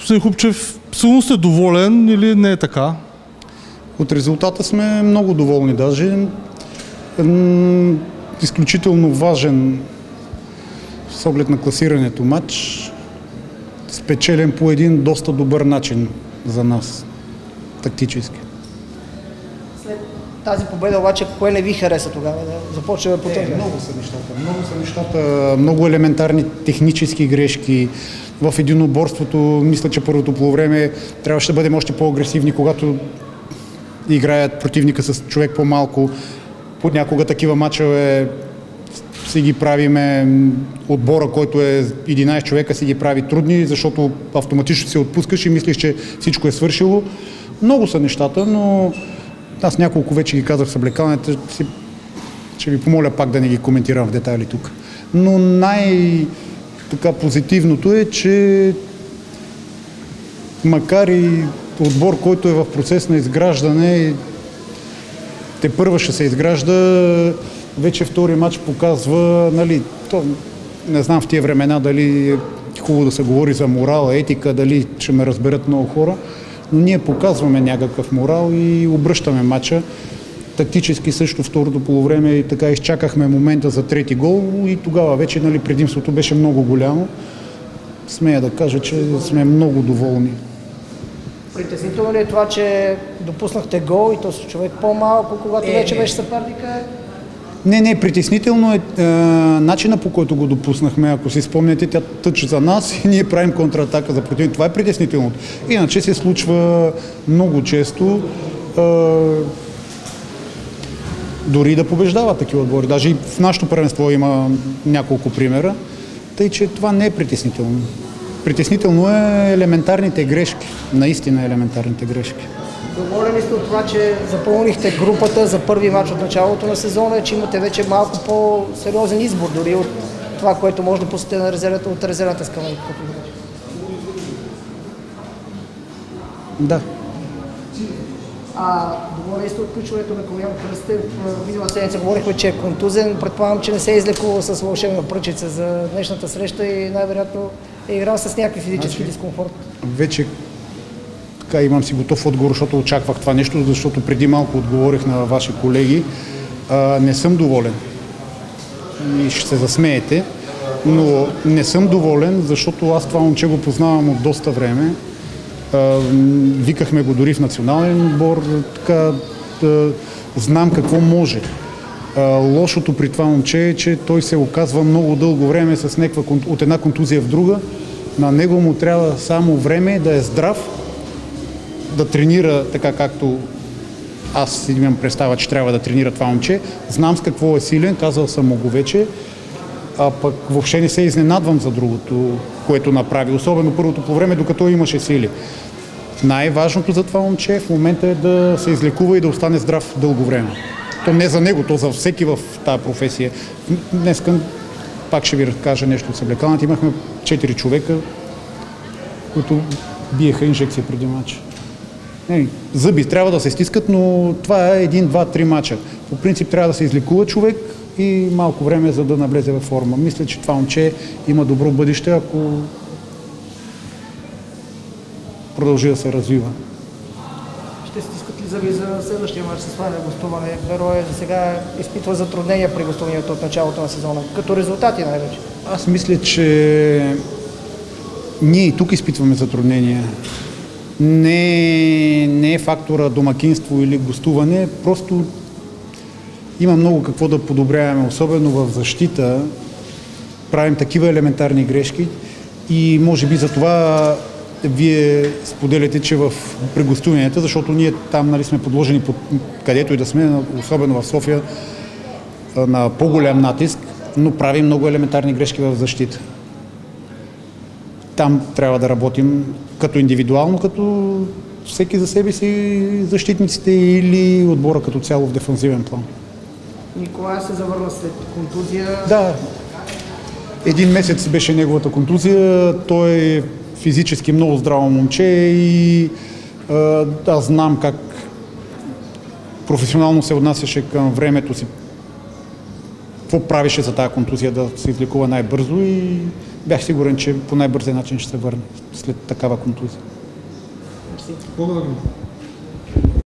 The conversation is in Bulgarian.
Господин Хубчев, силно сте доволен или не е така? От резултата сме много доволни даже. Изключително важен с оглед на класирането матч. Спечелен по един доста добър начин за нас, тактически. След тази победа обаче, кое не ви хареса тогава? Да започваме по това. Много са нещата. Много елементарни технически грешки. В единоборството, мисля, че първото полувреме трябваше да бъдем още по-агресивни, когато играят противника с човек по-малко. Понякога такива мачове си ги правиме, отбора, който е 11 човека, си ги прави трудни, защото автоматично се отпускаш и мислиш, че всичко е свършило. Много са нещата, но аз няколко вече ги казах в съблекалнята, ще ви помоля пак да не ги коментирам в детайли тук. Но позитивното е, че макар и отбор, който е в процес на изграждане, тепърва ще се изгражда, вече втори матч показва, не знам в тия времена дали е хубаво да се говори за морал, етика, дали ще ме разберат много хора, но ние показваме някакъв морал и обръщаме матча. Тактически също второто полувреме и така изчакахме момента за трети гол и тогава вече предимството беше много голямо. Смея да кажа, че сме много доволни. Притеснително ли е това, че допуснахте гол и то с човек по-малко, когато вече беше съперника? Не, притеснително е начина, по който го допуснахме. Ако си спомняте, тя тъч за нас и ние правим контратака за противник. Това е притеснителното. Иначе се случва много често дори да побеждава такива отбори. Даже и в нашото първенство има няколко примера. Тъй, че това не е притеснително. Притеснително е елементарните грешки. Наистина елементарните грешки. Доволен ли сте от това, че запълнихте групата за първи мач от началото на сезона, че имате вече малко по-сериозен избор дори от това, което може да пуснете на от резервната скамейка? Да. Доволен ли сте от включването на Комян Кръстев? Минала седмица говорихме, че е контузен. Предполагам, че не се е излекувал с вълшебна пръчица за днешната среща и най-вероятно е играл с някакви физически дискомфорт. Вече имам си готов отговор, защото очаквах това нещо, защото преди малко отговорих на ваши колеги. Не съм доволен. И ще се засмеете, но не съм доволен, защото аз това момче го познавам от доста време. Викахме го дори в национален отбор, знам какво може. Лошото при това момче е, че той се оказва много дълго време от една контузия в друга. На него му трябва само време да е здрав, да тренира така, както аз имам представа, че трябва да тренира това момче. Знам с какво е силен, казал съм му го вече, а пък въобще не се изненадвам за другото, което направи. Особено първото по време, докато имаше сили. Най-важното за това момче в момента е да се излекува и да остане здрав дълго време. То не за него, то за всеки в тази професия. Днес пак ще ви разкажа нещо от съблекалната. Имахме 4 човека, които биеха инжекция преди матча. Зъби трябва да се стискат, но това е 1, 2, 3 мача. По принцип трябва да се излекува човек и малко време, за да навлезе във форма. Мисля, че това момче има добро бъдеще, ако продължи да се развива. Ще стискат ли зъби за следващия мач с Ваня гостуване? Веро за сега изпитва затруднения при гостуването от началото на сезона, като резултати най-вече. Аз мисля, че ние и тук изпитваме затруднения. Не е фактора домакинство или гостуване, просто има много какво да подобряваме, особено в защита. Правим такива елементарни грешки и може би за това вие споделяте, че при гостуванията, защото ние там сме подложени където и да сме, особено в София, на по-голям натиск, но правим много елементарни грешки в защита. Там трябва да работим като индивидуално, като всеки за себе си, защитниците или отбора като цяло в дефанзивен план. Николай се завърна след контузия. Да. 1 месец беше неговата контузия. Той е физически много здраво момче и аз знам как професионално се отнасяше към времето си какво правеше за тази контузия да се излекува най-бързо и бях сигурен, че по най-бързия начин ще се върне след такава контузия. Благодаря.